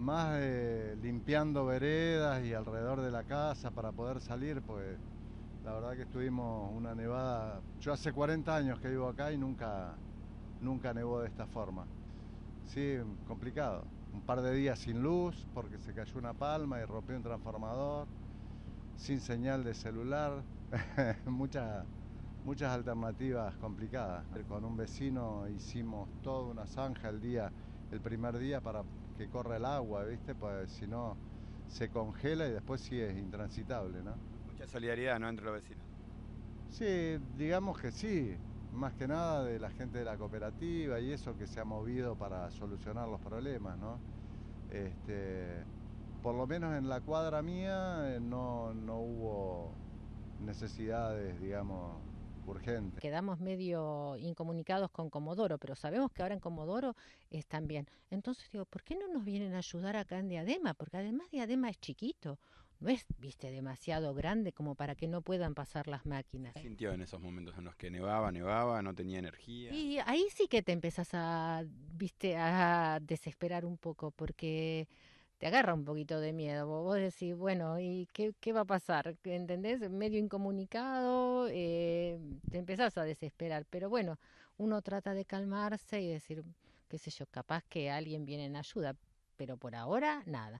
más limpiando veredas y alrededor de la casa para poder salir, pues la verdad que estuvimos una nevada. Yo hace 40 años que vivo acá y nunca nevó de esta forma. Sí, complicado. Un par de días sin luz porque se cayó una palma y rompió un transformador, sin señal de celular, muchas, muchas alternativas complicadas. Con un vecino hicimos toda una zanja el primer día para que corra el agua, ¿viste? Pues si no se congela y después sí es intransitable, ¿no? Mucha solidaridad, ¿no? Entre los vecinos. Sí, digamos que sí, más que nada de la gente de la cooperativa y eso que se ha movido para solucionar los problemas, ¿no? Este, por lo menos en la cuadra mía no hubo necesidades, digamos, urgentes. Quedamos medio incomunicados con Comodoro, pero sabemos que ahora en Comodoro están bien. Entonces digo, ¿por qué no nos vienen a ayudar acá en Diadema? Porque además Diadema es chiquito, no es, viste, demasiado grande como para que no puedan pasar las ¿Qué máquinas. sintió en esos momentos en los que nevaba, no tenía energía? Y ahí sí que te empezás a, viste, a desesperar un poco, porque te agarra un poquito de miedo. Vos decís, bueno, ¿y qué va a pasar? ¿Entendés? Medio incomunicado, te empezás a desesperar. Pero bueno, uno trata de calmarse y decir, qué sé yo, capaz que alguien viene en ayuda, pero por ahora nada.